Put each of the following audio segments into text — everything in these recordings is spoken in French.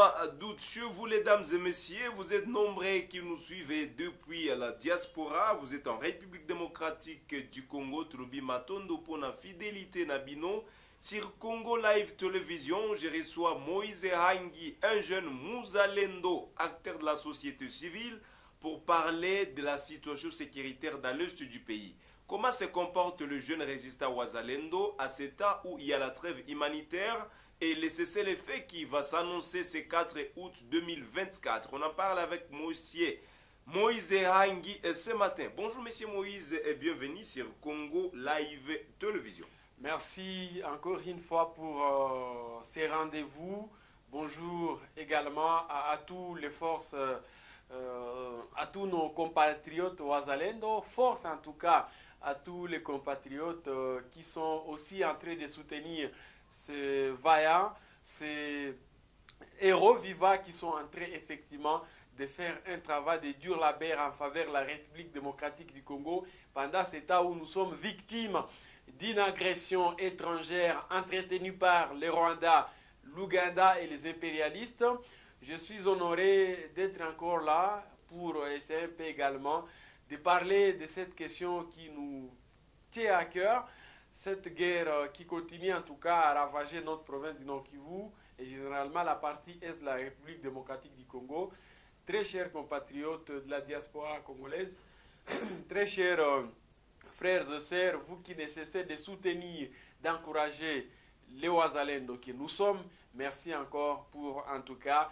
pas doute sur vous, mesdames et messieurs. Vous êtes nombreux qui nous suivez depuis la diaspora. Vous êtes en République démocratique du Congo. Trobi Matondo pour la fidélité Nabino. Sur Congo Live Télévision, je reçois Moïse Hangi, un jeune Mouzalendo, acteur de la société civile, pour parler de la situation sécuritaire dans l'est du pays. Comment se comporte le jeune résistant Wazalendo à ce temps où il y a la trêve humanitaire et le cessez-le-feu qui va s'annoncer ce 4 août 2024. On en parle avec monsieur Moïse Hangi ce matin. Bonjour monsieur Moïse et bienvenue sur Congo Live Télévision. Merci encore une fois pour ces rendez-vous. Bonjour également à toutes les forces, à tous nos compatriotes Wazalendo. Force en tout cas à tous les compatriotes qui sont aussi en train de soutenir ces vaillants, ces héros vivants qui sont en train effectivement de faire un travail de dur labeur en faveur de la République démocratique du Congo pendant ce temps où nous sommes victimes d'une agression étrangère entretenue par les Rwandais, l'Ouganda et les impérialistes. Je suis honoré d'être encore là pour essayer un peu également de parler de cette question qui nous tient à cœur, cette guerre qui continue en tout cas à ravager notre province du Nord Kivu et généralement la partie est de la République démocratique du Congo. Très chers compatriotes de la diaspora congolaise, très chers frères et sœurs, vous qui ne cessez de soutenir, d'encourager les Wazalendo que nous sommes, merci encore pour en tout cas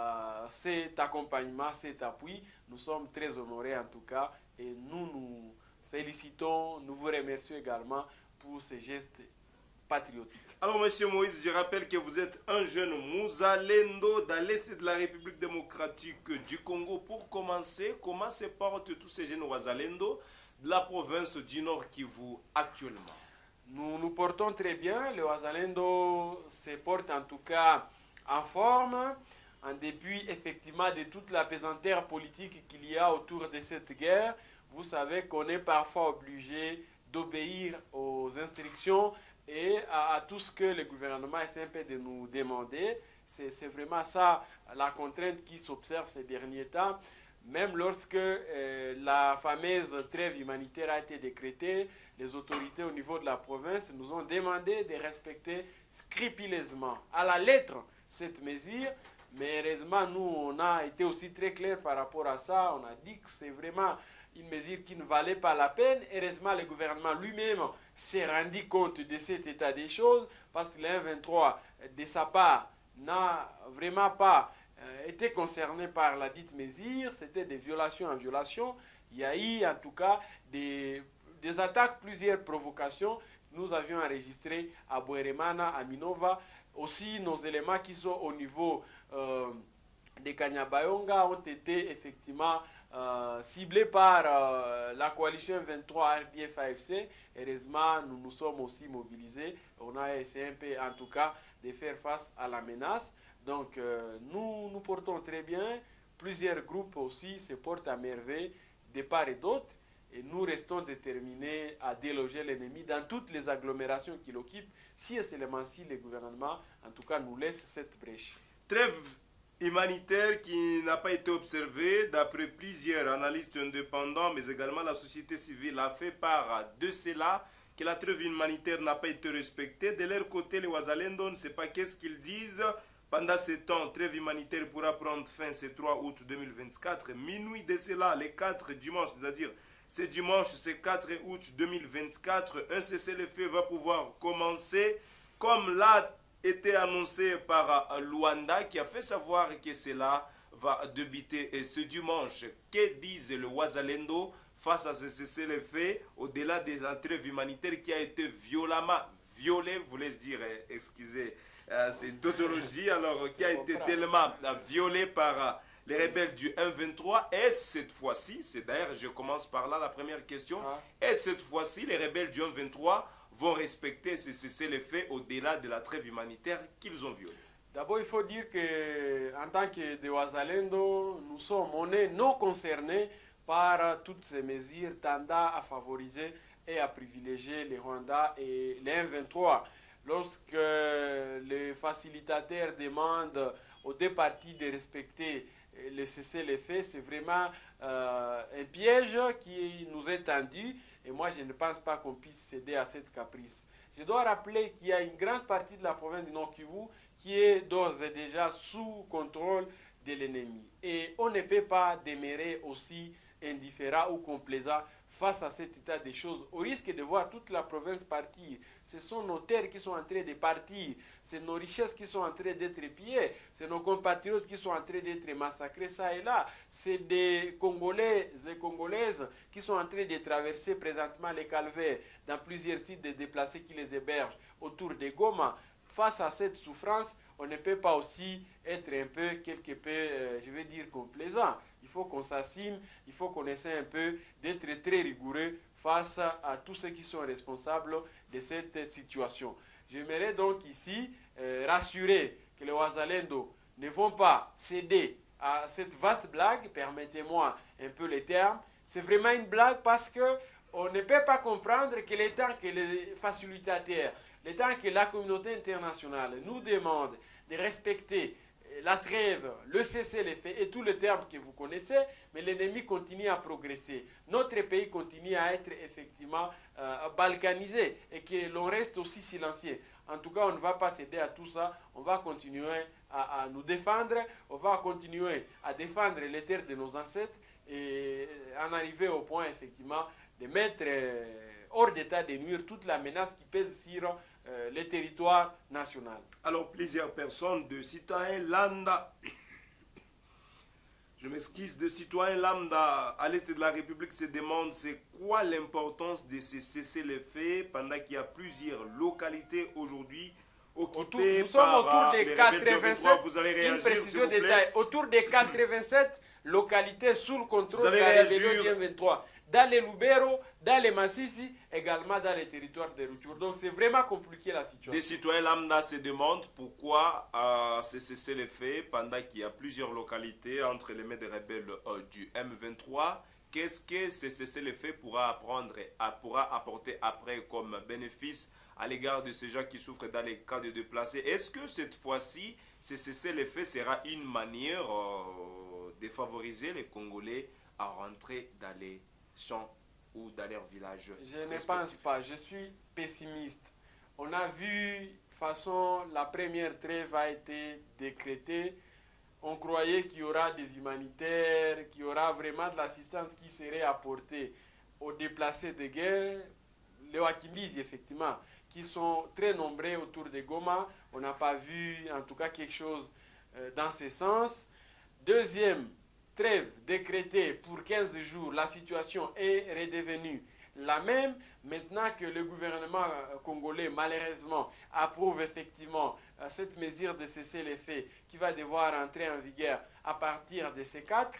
cet accompagnement, cet appui. Nous sommes très honorés en tout cas et nous nous félicitons, nous vous remercions également pour ces gestes patriotiques. Alors monsieur Moïse, je rappelle que vous êtes un jeune Mouzalendo dans l'est de la République démocratique du Congo. Pour commencer, comment se portent tous ces jeunes Wazalendo de la province du Nord Kivu actuellement? Nous nous portons très bien. Les Wazalendo se portent en tout cas en forme, en dépit effectivement de toute la pesanteur politique qu'il y a autour de cette guerre. Vous savez qu'on est parfois obligé d'obéir aux instructions et à tout ce que le gouvernement essaie un peu de nous demander. C'est vraiment ça la contrainte qui s'observe ces derniers temps. Même lorsque la fameuse trêve humanitaire a été décrétée, les autorités au niveau de la province nous ont demandé de respecter scrupuleusement, à la lettre, cette mesure. Mais heureusement, nous, on a été aussi très clairs par rapport à ça. On a dit que c'est vraiment une mesure qui ne valait pas la peine. Heureusement, le gouvernement lui-même s'est rendu compte de cet état des choses parce que le 1-23, de sa part, n'a vraiment pas été concerné par la dite mesure. C'était des violations en violation. Il y a eu en tout cas des attaques, plusieurs provocations. Nous avions enregistré à Bweremana, à Minova. Aussi, nos éléments qui sont au niveau de Kanyabayonga ont été effectivement ciblés par la coalition 23 RDF-AFC. Heureusement, nous nous sommes aussi mobilisés. On a essayé un peu, en tout cas, de faire face à la menace. Donc, nous nous portons très bien. Plusieurs groupes aussi se portent à merveille de part et d'autre. Et nous restons déterminés à déloger l'ennemi dans toutes les agglomérations qu'il occupe, si et seulement si le gouvernement, en tout cas, nous laisse cette brèche. Trêve humanitaire qui n'a pas été observée, d'après plusieurs analystes indépendants, mais également la société civile a fait part de cela, que la trêve humanitaire n'a pas été respectée. De leur côté, les Wazalendo, on ne sait pas qu'est-ce qu'ils disent. Pendant ce temps, trêve humanitaire pourra prendre fin ce 3 août 2024. Minuit de cela, les 4 dimanches, c'est-à-dire ce dimanche, ce 4 août 2024, un cessez-le-feu va pouvoir commencer, comme l'a été annoncé par Luanda, qui a fait savoir que cela va débuter ce dimanche. Que disent le Wazalendo face à ce cessez-le-feu, au-delà des trêves humanitaires qui a été violemment violée, voulais-je dire, excusez, c'est tautologie, alors qui a été tellement violée par les rebelles du 1-23, et cette fois-ci, c'est d'ailleurs, je commence par là la première question, et cette fois-ci, les rebelles du 1-23 vont respecter ce cessez-le-feu au-delà de la trêve humanitaire qu'ils ont violée? D'abord, il faut dire qu'en tant que de Wazalendo, on est non concernés par toutes ces mesures tendant à favoriser et à privilégier les Rwandais et les 1-23. Lorsque les facilitateurs demandent aux deux parties de respecter le cessez-le-feu. C'est vraiment un piège qui nous est tendu et moi je ne pense pas qu'on puisse céder à cette caprice. Je dois rappeler qu'il y a une grande partie de la province du Nord Kivu qui est d'ores et déjà sous contrôle de l'ennemi. Et on ne peut pas demeurer aussi indifférent ou complaisant face à cet état des choses, au risque de voir toute la province partir. Ce sont nos terres qui sont en train de partir, c'est nos richesses qui sont en train d'être pillées, c'est nos compatriotes qui sont en train d'être massacrés ça et là, c'est des Congolais et Congolaises qui sont en train de traverser présentement les calvaires dans plusieurs sites de déplacés qui les hébergent autour de Goma. Face à cette souffrance, on ne peut pas aussi être un peu, quelque peu, je vais dire, complaisant. Il faut qu'on s'assime, il faut qu'on essaie un peu d'être très rigoureux face à tous ceux qui sont responsables de cette situation. J'aimerais donc ici rassurer que les Wazalendo ne vont pas céder à cette vaste blague, permettez-moi un peu les termes. C'est vraiment une blague parce que on ne peut pas comprendre que le temps que les facilitateurs, le temps que la communauté internationale nous demande de respecter la trêve, le cessez-le-feu et tous les termes que vous connaissez, mais l'ennemi continue à progresser. Notre pays continue à être effectivement balkanisé et que l'on reste aussi silencieux. En tout cas, on ne va pas céder à tout ça. On va continuer à nous défendre. On va continuer à défendre les terres de nos ancêtres et en arriver au point, effectivement, de mettre hors d'état de nuire toute la menace qui pèse sur le territoire national. Alors, plusieurs personnes de citoyens lambda, je m'excuse, de citoyens lambda à l'est de la République se demandent c'est quoi l'importance de ces cessez-le-feu pendant qu'il y a plusieurs localités aujourd'hui occupées nous sommes par autour des 87, vous allez réagir, une précision détail, autour des 87 localités sous le contrôle de la rébellion du M23. Dans les Lubero, dans les Massissi, également dans les territoires de Rutshuru. Donc c'est vraiment compliqué la situation. Des citoyens lambda se demandent pourquoi c'est cessez-le-feu pendant qu'il y a plusieurs localités entre les mains des rebelles du M23. Qu'est-ce que ce cessez-le-feu pourra apporter après comme bénéfice à l'égard de ces gens qui souffrent dans les cas de déplacés? Est-ce que cette fois-ci, ce cessez-le-feu sera une manière de favoriser les Congolais à rentrer dans les champs ou dans leur village? Je ne pense pas, je suis pessimiste. On a vu, de toute façon, la première trêve a été décrétée. On croyait qu'il y aura des humanitaires, qu'il y aura vraiment de l'assistance qui serait apportée aux déplacés de guerre, les Wakimbizi effectivement, qui sont très nombreux autour de Goma. On n'a pas vu en tout cas quelque chose dans ce sens. Deuxième trêve décrétée pour 15 jours, la situation est redevenue la même. Maintenant que le gouvernement congolais, malheureusement, approuve effectivement cette mesure de cessez-le-feu qui va devoir entrer en vigueur à partir de ces 4,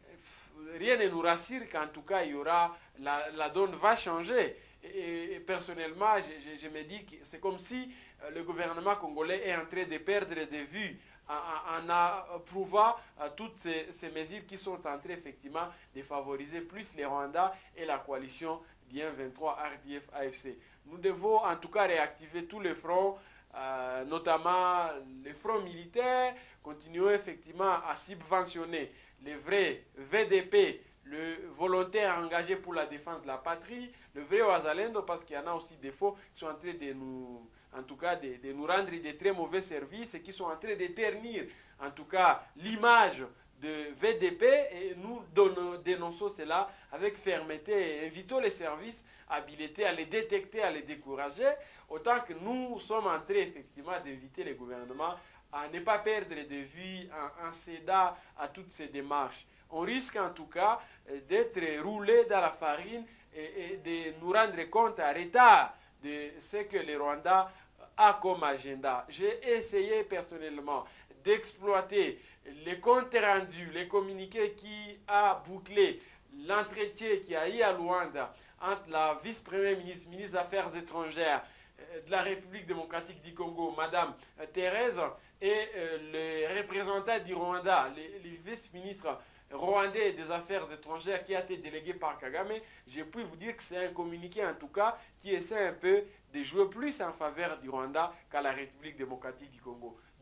rien ne nous rassure qu'en tout cas, il y aura, la donne va changer. Et personnellement, je me dis que c'est comme si le gouvernement congolais est en train de perdre de vue en approuvant toutes ces mesures qui sont en train effectivement de favoriser plus les Rwandais et la coalition du M23 RDF AFC. Nous devons en tout cas réactiver tous les fronts, notamment les fronts militaires, continuer effectivement à subventionner les vrais VDP, le volontaire engagé pour la défense de la patrie, le vrai Wazalendo, parce qu'il y en a aussi des faux qui sont en train de nous, en tout cas, de nous rendre des très mauvais services et qui sont en train de ternir, en tout cas, l'image de VDP, et nous dénonçons cela avec fermeté et invitons les services habilités à les détecter, à les décourager, autant que nous sommes en train effectivement d'inviter les gouvernements à ne pas perdre de vue en cédant à toutes ces démarches. On risque en tout cas d'être roulé dans la farine et de nous rendre compte à retard de ce que le Rwanda a comme agenda. J'ai essayé personnellement d'exploiter les comptes rendus, les communiqués qui a bouclé l'entretien qui a eu à Luanda entre la vice-première ministre, ministre des Affaires étrangères de la République démocratique du Congo, Madame Thérèse, et le représentant du Rwanda, le vice-ministre rwandais des Affaires étrangères qui a été délégué par Kagame. Je puis vous dire que c'est un communiqué en tout cas qui essaie un peu de jouer plus en faveur du Rwanda qu'à la République démocratique du Congo.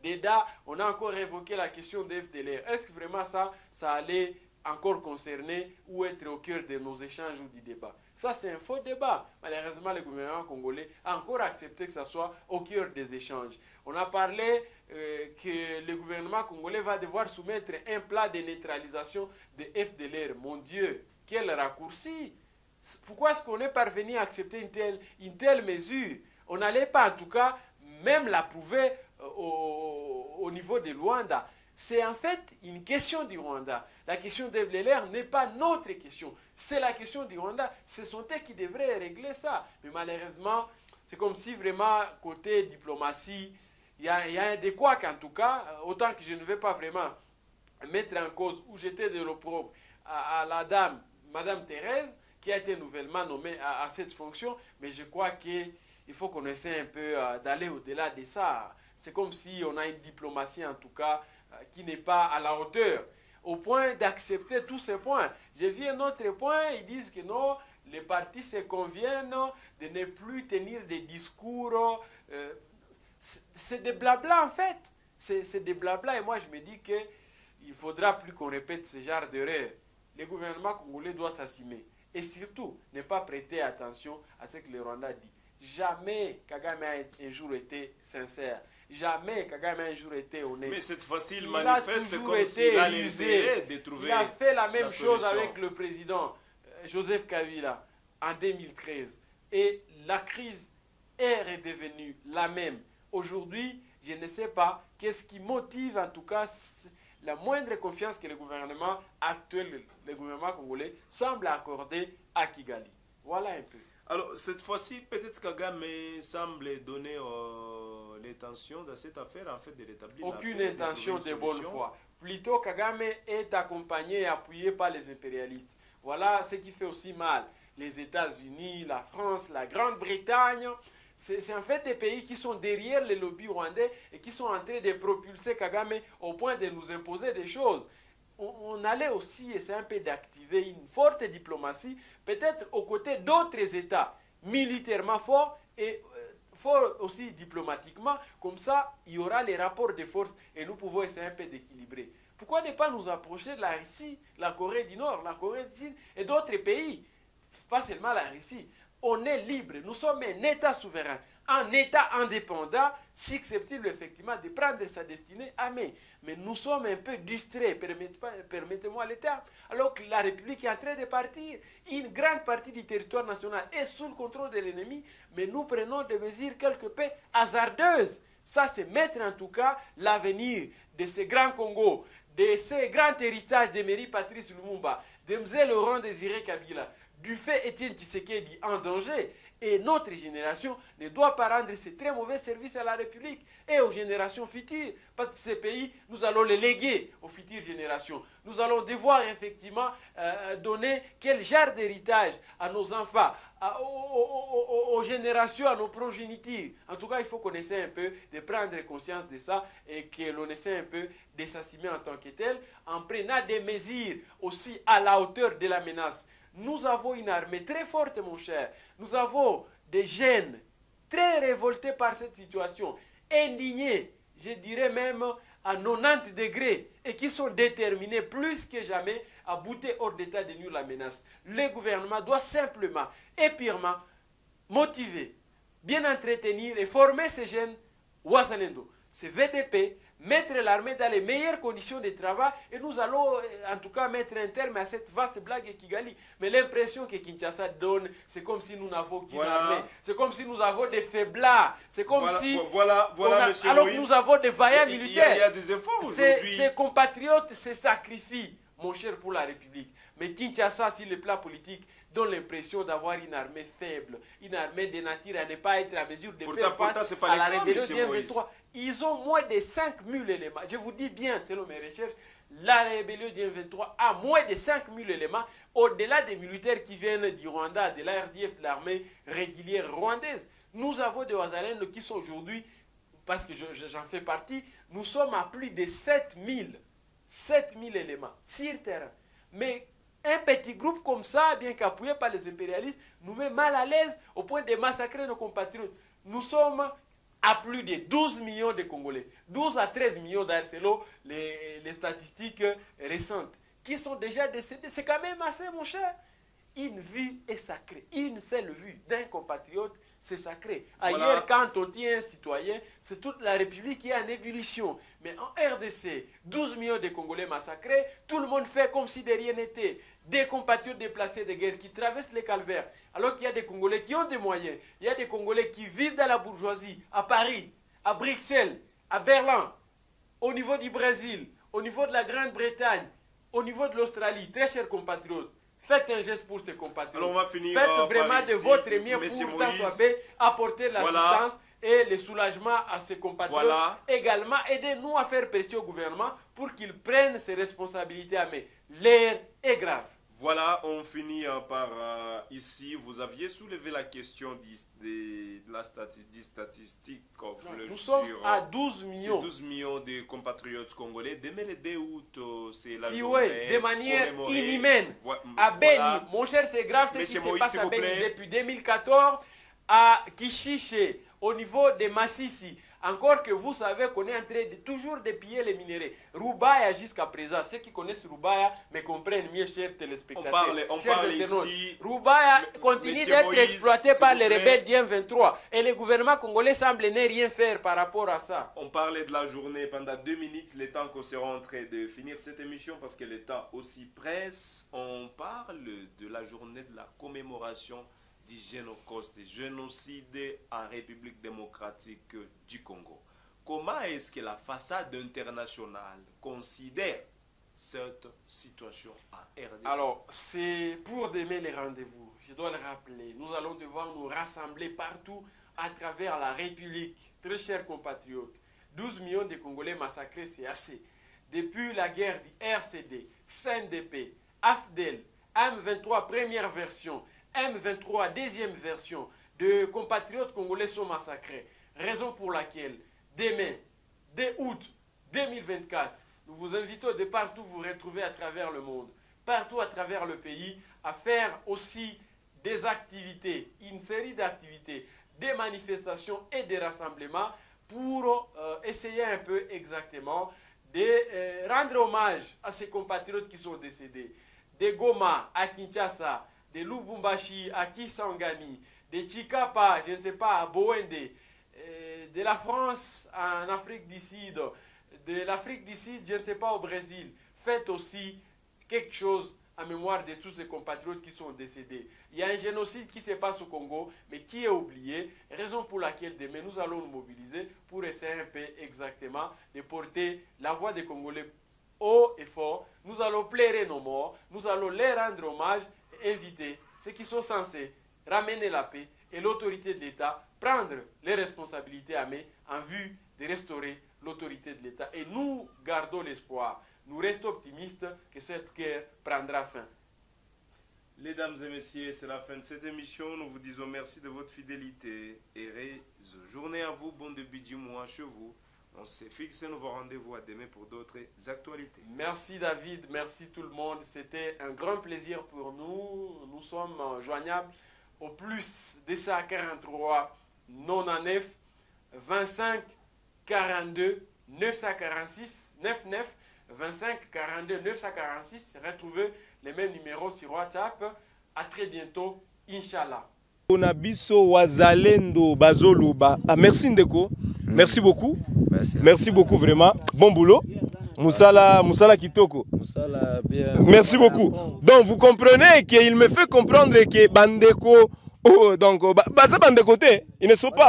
Déda, on a encore évoqué la question des FDLR. Est-ce que vraiment ça allait encore concerner ou être au cœur de nos échanges ou du débat? Ça, c'est un faux débat. Malheureusement, le gouvernement congolais a encore accepté que ça soit au cœur des échanges. On a parlé que le gouvernement congolais va devoir soumettre un plan de neutralisation de FDLR. Mon Dieu, quel raccourci! Pourquoi est-ce qu'on est parvenu à accepter une telle mesure? On n'allait pas, en tout cas, même l'approuver au niveau de Luanda. C'est en fait une question du Rwanda. La question des FDLR n'est pas notre question. C'est la question du Rwanda. Ce sont eux qui devraient régler ça. Mais malheureusement, c'est comme si vraiment, côté diplomatie, il y a un découac en tout cas. Autant que je ne vais pas vraiment mettre en cause ou jeter de l'opprobre à la dame, Madame Thérèse, qui a été nouvellement nommée à cette fonction. Mais je crois qu'il faut qu'on essaie un peu d'aller au-delà de ça. C'est comme si on a une diplomatie en tout cas qui n'est pas à la hauteur, au point d'accepter tous ces points. J'ai vu un autre point, ils disent que non, les partis se conviennent de ne plus tenir des discours. C'est des blabla en fait. C'est des blabla et moi je me dis qu'il ne faudra plus qu'on répète ce genre d'erreur. Le gouvernement congolais doit s'assumer et surtout ne pas prêter attention à ce que le Rwanda dit. Jamais Kagame a un jour été sincère. Jamais Kagame a un jour été honnête. Mais cette fois-ci, il manifeste comme s'il a l'intérêt de trouver. Il a fait la même chose avec le président Joseph Kabila en 2013. Et la crise est redevenue la même. Aujourd'hui, je ne sais pas qu'est-ce qui motive en tout cas la moindre confiance que le gouvernement actuel, le gouvernement congolais, semble accorder à Kigali. Voilà un peu. Alors, cette fois-ci, peut-être Kagame semble donner l'intention dans cette affaire, en fait, de rétablir aucune intention de bonne foi. Plutôt, Kagame est accompagné et appuyé par les impérialistes. Voilà ce qui fait aussi mal. Les États-Unis, la France, la Grande-Bretagne, c'est en fait des pays qui sont derrière les lobbies rwandais et qui sont en train de propulser Kagame au point de nous imposer des choses. On allait aussi essayer un peu d'activer une forte diplomatie, peut-être aux côtés d'autres États militairement forts et forts aussi diplomatiquement. Comme ça, il y aura les rapports de force et nous pouvons essayer un peu d'équilibrer. Pourquoi ne pas nous approcher de la Russie, la Corée du Nord, la Corée du Sud et d'autres pays? Pas seulement la Russie. On est libre, nous sommes un État souverain, un État indépendant, susceptible effectivement de prendre sa destinée à main. Mais nous sommes un peu distraits, permettez-moi le terme, alors que la République est en train de partir. Une grande partie du territoire national est sous le contrôle de l'ennemi, mais nous prenons des mesures quelque peu hasardeuses. Ça, c'est mettre en tout cas l'avenir de ce grand Congo, de ce grand héritage d'Emery Patrice Lumumba, de M. Laurent Désiré Kabila, du fait Étienne Tshisekedi en danger. Et notre génération ne doit pas rendre ces très mauvais services à la République et aux générations futures. Parce que ces pays, nous allons les léguer aux futures générations. Nous allons devoir effectivement donner quel genre d'héritage à nos enfants, aux générations, à nos progénitures. En tout cas, il faut qu'on essaie un peu de prendre conscience de ça et que l'on essaie un peu de s'assumer en tant que tel, en prenant des mesures aussi à la hauteur de la menace. Nous avons une armée très forte, mon cher. Nous avons des jeunes très révoltés par cette situation, indignés, je dirais même à 90 degrés, et qui sont déterminés plus que jamais à bouter hors d'état de nuire la menace. Le gouvernement doit simplement et purement motiver, bien entretenir et former ces jeunes Wazalendo, ces VDP, mettre l'armée dans les meilleures conditions de travail et nous allons en tout cas mettre un terme à cette vaste blague de Kigali. Mais l'impression que Kinshasa donne, c'est comme si nous n'avons qu'une armée, c'est comme si nous avons des faiblards, c'est comme si... alors que nous avons des vaillants militaires. Il y a des efforts aujourd'hui. Ces compatriotes se sacrifient, mon cher, pour la République. Mais Kinshasa, sur le plan politique, donne l'impression d'avoir une armée faible, une armée de nature à ne pas être en mesure de faire face à la rébellion du M23. Ils ont moins de 5000 éléments. Je vous dis bien, selon mes recherches, la rébellion du M23 a moins de 5000 éléments, au-delà des militaires qui viennent du Rwanda, de la RDF, de l'armée régulière rwandaise. Nous avons des Wazalendo qui sont aujourd'hui, parce que j'en fais partie, nous sommes à plus de 7000 éléments sur terrain. Mais un petit groupe comme ça, bien qu'appuyé par les impérialistes, nous met mal à l'aise au point de massacrer nos compatriotes. Nous sommes à plus de 12 millions de Congolais. 12 à 13 millions d'ailleurs selon les statistiques récentes qui sont déjà décédés. C'est quand même assez, mon cher. Une vie est sacrée. Une seule vue d'un compatriote, c'est sacré. Ailleurs, voilà. Quand on tient un citoyen, c'est toute la République qui est en ébullition. Mais en RDC, 12 millions de Congolais massacrés, tout le monde fait comme si de rien n'était. Des compatriotes déplacés de guerre qui traversent les calvaires, alors qu'il y a des Congolais qui ont des moyens. Il y a des Congolais qui vivent dans la bourgeoisie, à Paris, à Bruxelles, à Berlin, au niveau du Brésil, au niveau de la Grande-Bretagne, au niveau de l'Australie. Très chers compatriotes, faites un geste pour ces compatriotes. Alors on va finir, faites vraiment de votre mieux pour tant soit peu apporter l'assistance et le soulagement à ces compatriotes. Voilà. Également, aidez-nous à faire pression au gouvernement pour qu'il prenne ses responsabilités à main. L'heure est grave. Voilà, on finit par ici. Vous aviez soulevé la question de la statistique. Nous sommes à 12 millions. 12 millions de compatriotes congolais. Demain le 2 août, c'est la journée. De manière inhumaine. À Beni. Voilà. Mon cher, c'est grave ce qui se passe à Beni depuis 2014 à Kishiche, au niveau de Massissi. Encore que vous savez qu'on est en train de toujours de piller les minéraux. Roubaya jusqu'à présent, ceux qui connaissent Roubaya me comprennent mieux, chers téléspectateurs. On parle ici. Roubaya continue d'être exploité par les rebelles du M23. Et le gouvernement congolais semble ne rien faire par rapport à ça. On parlait de la journée pendant 2 minutes, le temps qu'on sera en train de finir cette émission parce que le temps aussi presse. On parle de la journée de la commémoration du génocide en République démocratique du Congo. Comment est-ce que la façade internationale considère cette situation en RDC? Alors, c'est pour demain les rendez-vous. Je dois le rappeler. Nous allons devoir nous rassembler partout à travers la République. Très chers compatriotes, 12 millions de Congolais massacrés, c'est assez. Depuis la guerre du RCD, CNDP, AFDEL, M23 première version, M23, deuxième version, de compatriotes congolais sont massacrés. Raison pour laquelle, demain, 2 août 2024, nous vous invitons de partout vous retrouver à travers le monde, partout à travers le pays, à faire aussi des activités, une série d'activités, des manifestations et des rassemblements pour essayer un peu exactement de rendre hommage à ces compatriotes qui sont décédés. De Goma à Kinshasa, de Lubumbashi à Kisangani, de Chikapa, je ne sais pas, à Boende, de la France en Afrique du Sud, de l'Afrique du Sud, je ne sais pas, au Brésil. Faites aussi quelque chose en mémoire de tous ces compatriotes qui sont décédés. Il y a un génocide qui se passe au Congo, mais qui est oublié, raison pour laquelle demain nous allons nous mobiliser pour essayer un peu exactement de porter la voix des Congolais haut et fort. Nous allons plairer nos morts, nous allons les rendre hommage, éviter ceux qui sont censés ramener la paix et l'autorité de l'État, prendre les responsabilités à main en vue de restaurer l'autorité de l'État. Et nous gardons l'espoir, nous restons optimistes que cette guerre prendra fin. Mesdames et messieurs, c'est la fin de cette émission. Nous vous disons merci de votre fidélité et heureuse journée à vous, bon début du mois chez vous. On s'est fixé nouveau rendez-vous à demain pour d'autres actualités. Merci David, merci tout le monde. C'était un grand plaisir pour nous. Nous sommes joignables au plus 243 99 25 42 946 99 25 42 946. Retrouvez les mêmes numéros sur WhatsApp. À très bientôt, Inch'Allah. Onabiso Wazalendo Bazoluba. Ah, merci Ndeko. Merci beaucoup. Merci beaucoup vraiment. Bon boulot. Moussala Kitoko. Moussala bien. Merci beaucoup. Donc vous comprenez qu'il me fait comprendre que Bandeko, oh, donc Baza Bandeko, ils ne sont pas.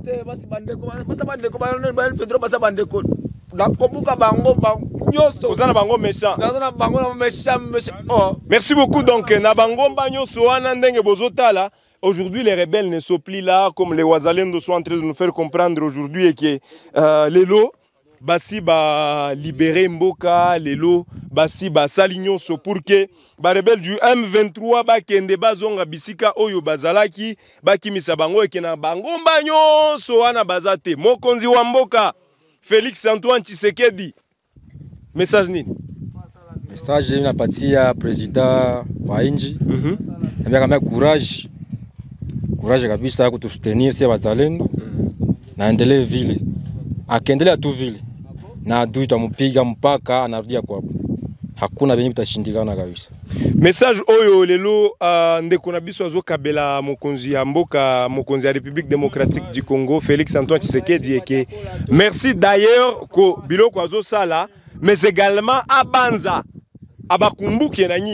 Merci beaucoup. Donc Nabango Banyo Soana Ndenge Bozotala. Aujourd'hui, les rebelles ne sont plus là, comme les Wazalendo sont en train de nous faire comprendre aujourd'hui, et que les lots, basi ba libérer Mboka, les lots, basi ba salignon so pour que ba rebelle du M23 ba kende bazonga bisika oyo bazalaki ba kimisa bango et na bango banyo so ana bazate mokonzi wa Mboka Félix Antoine Tshisekedi. Message nini? Message inapatia président wa inji. Avec courage kabisa kutustenir si wazalendo na endelee vile. Akiendelea tu vile na adui tutamupiga mpaka anarudia kwao. Hakuna benye bitashindikana kabisa. Message oyo lelo ndeko na biso azokabela mokonzi ya mboka, mokonzi ya République démocratique du Congo Félix Antoine Tshisekedi eke merci d'ailleurs ko biloko azosala mais également abanza abakumbuke na nyi